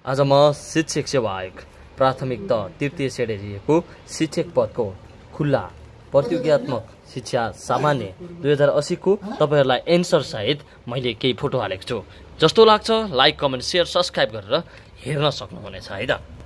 आज म शिक्षक सेवा आयोग प्राथमिक तह तृतीय श्रेणीको शिक्षक पदको खुल्ला प्रतियोगितात्मक शिक्षा सामान्य 2080 को तपाईहरुलाई एन्सर सहित मैले केही फोटो हालेको छु। जस्तो लाग्छ लाइक कमेन्ट शेयर सब्स्क्राइब गरेर हेर्न सक्नुहुनेछ है त।